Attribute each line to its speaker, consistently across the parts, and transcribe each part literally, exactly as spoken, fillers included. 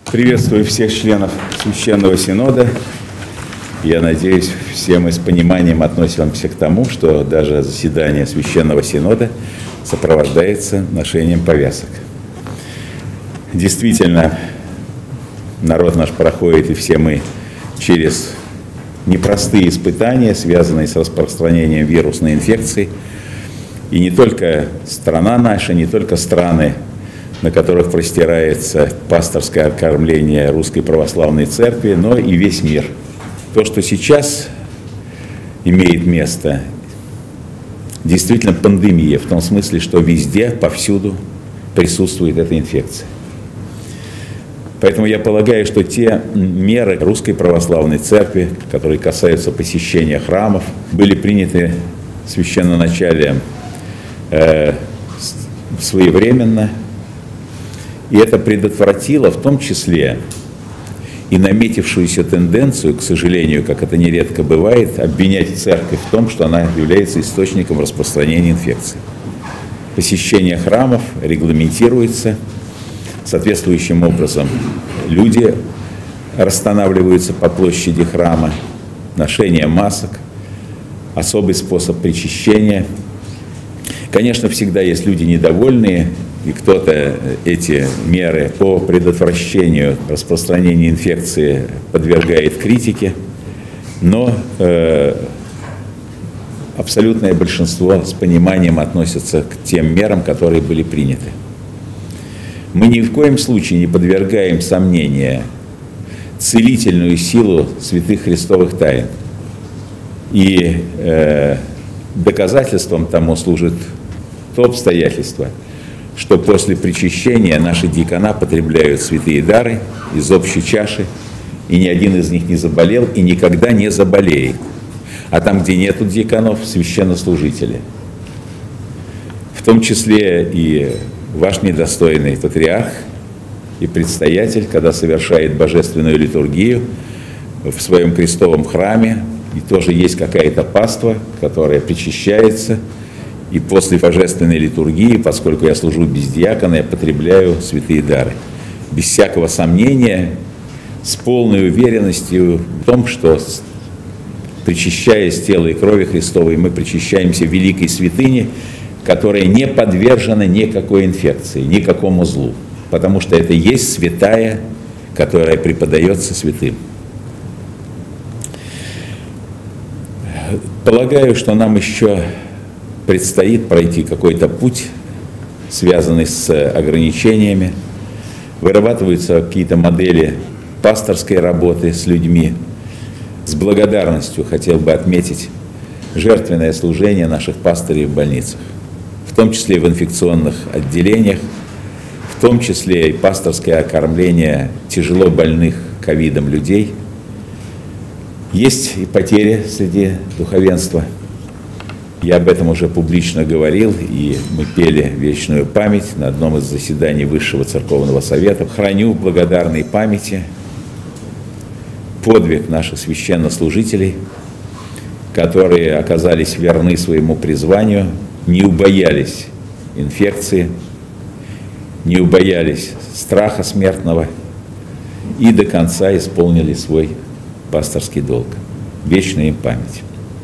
Speaker 1: Приветствую всех членов Священного Синода. Я надеюсь, все мы с пониманием относимся к тому, что даже заседание Священного Синода сопровождается ношением повязок. Действительно, народ наш проходит, и все мы, через непростые испытания, связанные с распространением вирусной инфекции. И не только страна наша, не только страны, на которых простирается пасторское окормление Русской Православной Церкви, но и весь мир. То, что сейчас имеет место, действительно пандемия, в том смысле, что везде, повсюду присутствует эта инфекция. Поэтому я полагаю, что те меры Русской Православной Церкви, которые касаются посещения храмов, были приняты священноначалием э, своевременно. И это предотвратило в том числе и наметившуюся тенденцию, к сожалению, как это нередко бывает, обвинять церковь в том, что она является источником распространения инфекции. Посещение храмов регламентируется соответствующим образом. Люди расстанавливаются по площади храма, ношение масок, особый способ причащения. Конечно, всегда есть люди недовольные, и кто-то эти меры по предотвращению распространения инфекции подвергает критике, но э, абсолютное большинство с пониманием относятся к тем мерам, которые были приняты. Мы ни в коем случае не подвергаем сомнения целительную силу святых христовых тайн. И э, доказательством тому служит то обстоятельство, что после причащения наши диакона потребляют святые дары из общей чаши, и ни один из них не заболел и никогда не заболеет. А там, где нету диаконов, священнослужители. В том числе и ваш недостойный патриарх и предстоятель, когда совершает божественную литургию в своем крестовом храме, и тоже есть какая-то паства, которая причащается. И после божественной литургии, поскольку я служу без диакона, я потребляю святые дары. Без всякого сомнения, с полной уверенностью в том, что, причащаясь тела и крови Христовой, мы причащаемся великой святыне, которая не подвержена никакой инфекции, никакому злу. Потому что это есть святая, которая преподается святым. Полагаю, что нам еще предстоит пройти какой-то путь, связанный с ограничениями. Вырабатываются какие-то модели пасторской работы с людьми. С благодарностью хотел бы отметить жертвенное служение наших пастырей в больницах, в том числе и в инфекционных отделениях, в том числе и пасторское окормление тяжело больных ковидом людей. Есть и потери среди духовенства. Я об этом уже публично говорил, и мы пели вечную память на одном из заседаний Высшего Церковного Совета. Храню в благодарной памяти подвиг наших священнослужителей, которые оказались верны своему призванию, не убоялись инфекции, не убоялись страха смертного и до конца исполнили свой пасторский долг. Вечная им память.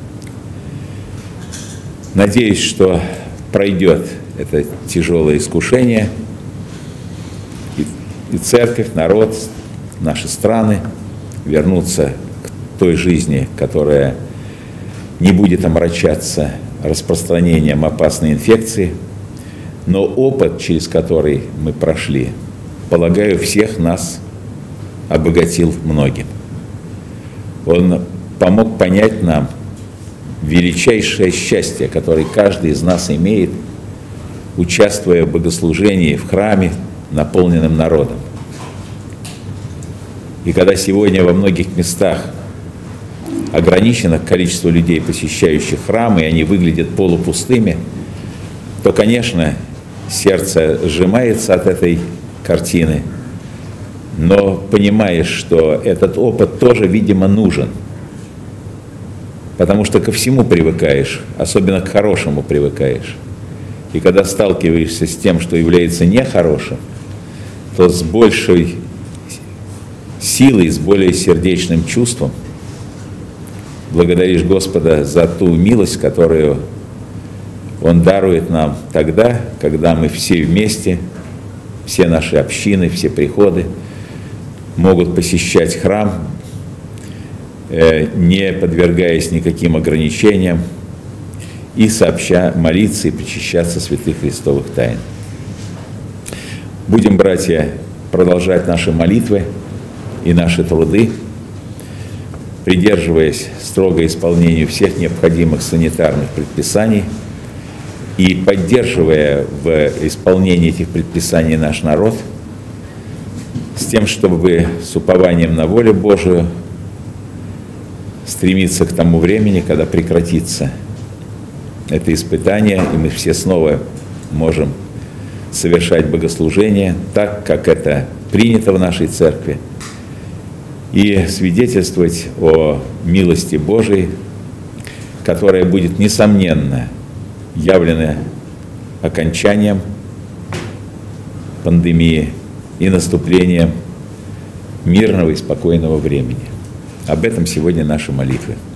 Speaker 1: Надеюсь, что пройдет это тяжелое искушение, и, и церковь, народ, наши страны вернутся к той жизни, которая не будет омрачаться распространением опасной инфекции, но опыт, через который мы прошли, полагаю, всех нас обогатил многим. Он помог понять нам величайшее счастье, которое каждый из нас имеет, участвуя в богослужении в храме, наполненном народом. И когда сегодня во многих местах ограничено количество людей, посещающих храмы, и они выглядят полупустыми, то, конечно, сердце сжимается от этой картины, но понимаешь, что этот опыт тоже, видимо, нужен. Потому что ко всему привыкаешь, особенно к хорошему привыкаешь. И когда сталкиваешься с тем, что является нехорошим, то с большей силой, с более сердечным чувством благодаришь Господа за ту милость, которую Он дарует нам тогда, когда мы все вместе, все наши общины, все приходы могут посещать храм, не подвергаясь никаким ограничениям, и сообща молиться и причащаться святых христовых тайн. Будем, братья, продолжать наши молитвы и наши труды, придерживаясь строго исполнению всех необходимых санитарных предписаний и поддерживая в исполнении этих предписаний наш народ, с тем, чтобы с упованием на волю Божию стремиться к тому времени, когда прекратится это испытание, и мы все снова можем совершать богослужение так, как это принято в нашей церкви, и свидетельствовать о милости Божией, которая будет, несомненно, явлена окончанием пандемии и наступлением мирного и спокойного времени. Об этом сегодня наши молитвы.